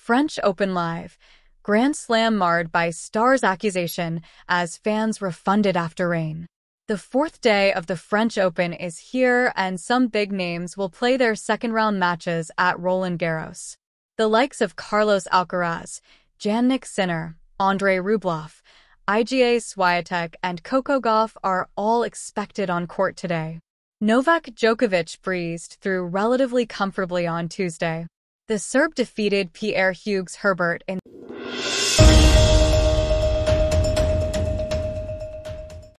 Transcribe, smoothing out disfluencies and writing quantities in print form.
French Open Live. Grand Slam marred by stars' accusation as fans refunded after rain. The fourth day of the French Open is here, and some big names will play their second-round matches at Roland Garros. The likes of Carlos Alcaraz, Jannik Sinner, Andrei Rublev, Iga Swiatek, and Coco Gauff are all expected on court today. Novak Djokovic breezed through relatively comfortably on Tuesday. The Serb defeated Pierre Hugues Herbert in